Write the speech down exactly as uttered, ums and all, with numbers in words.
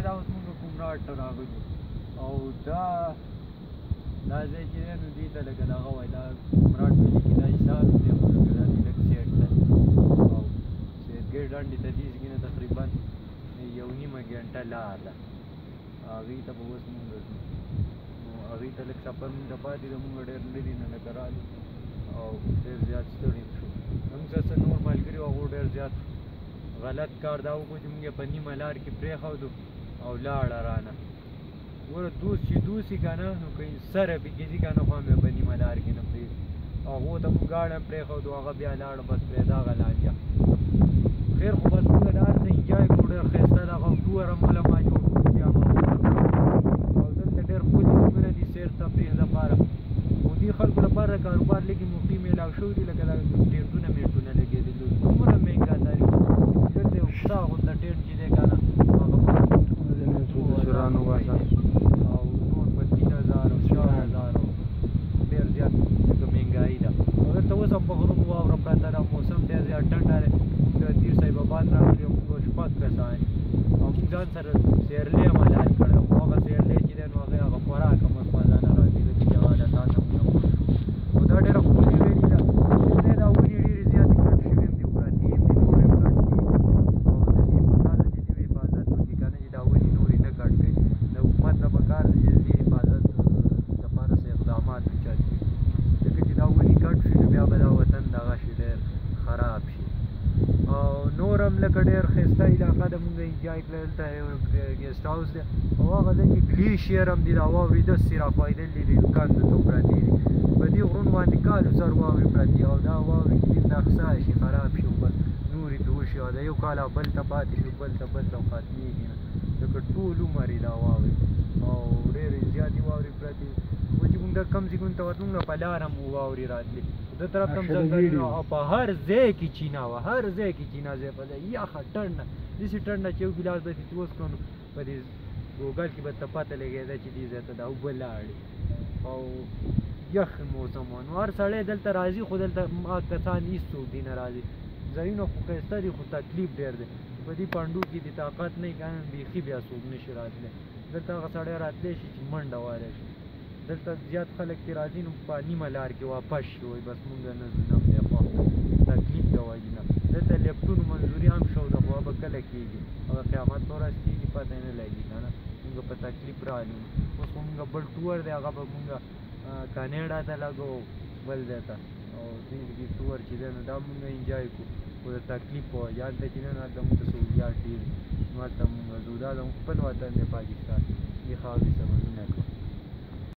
دا اوس مونږ کونړ ته راغلو او دا دا ځای چې دی نو دې ته لکه دغه وایي دا کونړ ملي کې دا حصار دی خو لکه دا دې لږ سیټ ته او سیدګۍ ډنډې ته دې ځای نه تقریبا یو نیمه ګنټه لار ده هغې ته به اوس مونږ ځو نو هغې ته لږ سفر مونږ ته پاتې ده مونږ ډېر لرې نه لکه رالو او ډېر زیات ستړي شو موږ څه نور ملګري وو هغو ډېر زیات غلط کار دا وکړو چې مونږ یې په نیمه لار کې پرېښودو او لاړه رانه ګوره دوست چې دوست وي که نه نو که سره پکې ځي که نه خو هم یې په نیمه لار کې نه پرېږدي هغو ته مونږ ګاډی هم پرېښودو هغه بیا لاړه بس پرې دغه لانجه خیر خو بس مونږ د هر څه انجوای کړو ډېر ښایسته دغه ټور هم موله ما جوړ کړو بیا او دلته ډېر ښکلي ځایونه دي سیر تفریح لپاره خو دې خلکو لپاره د کاروبار لږې موقع میلاو شوي دي لکه دا ټېنټونه مېنټونه لګېدلي دومره مهنګه تاري دلته یو ستا غونده ټېنټ چې دی که نه او نور په تین هزار او چار هزار ډېر زیات لکه مهنګایي ده او دلته اوس هم په غرونو واوره پرته ده موسم ډېر زیات ټنډه دی د تیر صاحب آباد راغلي او موږ شپږ کسان او موږ ځان سره سیرلۍ هم حلال کړی خو هغه سیرلۍ چې دی نو هغې هغه خوراک هم اوس مزه نه راځي د دې جوال تاسو موږ او دا ډېره ښکلې ویلي ده دلته دا ونې ډېرې زیاتې کټ شوي هم دي پرتې هم دي نورې هم کټ دي او د دې پکار ده چې دوی حفاظت وکړي که نه چې دا ونې نورې نه کټ کړي د حکومت نه پکار ده چې د دې حفاظت لپاره څه اقدامات اوچت کړي ځکه چې دا ونې کټ شي نو بیا به دا وطن دغه شي ډېر خراب شي او نور هم لکه ډېر ښایسته علاقه ده مونږ انجوای کړه دلته یو ګیسټ هاوس دی او هغه ځای کې ګلیشیر هم دي دا واورې داسې راښویېدلې دي کندو ته پرتې دي په دې غرونو باندې کالو سر واورې پرتې او دا واورې چې دي نقصه شي خراب شي بس نورې ته وشي او د یو کال بل ته پاتې شي بل ته بل ته ختمېږي نه لکه ټول عمر یې دا واورې او ډېرې زیاتې واورې پرتې و چې مونږ د کم ځایونو ته ورتلو نو په لاره هم واورې راتلې د طرف ته هم ځنګلونه او په هر ځای کې چینه وه هر ځای کې چینه ځای په ځای یخه ټنډه داسې ټنډه چې یو ګیلاس به چې وڅښو نو په دې ګوګل کې به ته پته لګېده چې دې ځای ته دا اوبه لاړې او یخ موسم و نو هر سړی دلته راځي خو دلته هغه کسان هېڅوک دي نه راځي ځایونه خو ښایسته دي خو تکلیف ډېر دی په دې پنډو کې د طاقت نه وي که نه بیخي بیا څوک نه شي راتلی دلته هغه سړی راتلی شي چې منډه والی شي دلته زیات خلک چې راځي نو په نیمه لار کې واپس شي وایي بس مونږ نه ځو نه خدای خوښ تکلیف د وجې نه دلته لیفتونو منظوري هم شو ده خو به کله کېږي هغه قیامت په ورځ کېږي پته یې نه لګي که نه مونږ په تکلیف رالو اوس خو مونږ بل ټور دی هغه به مونږ کانیډا ته لګو بل ځای ته او دې ټور چې دی نو دا مونږ انجوای کړو خو د تکلیف په وجه هلته چې دی نو هلته مونږ ته سهولیات ډېر دي نو هلته مونږ ځو دا زموږ خپل وطن دی پاکستان دې خاورې څخه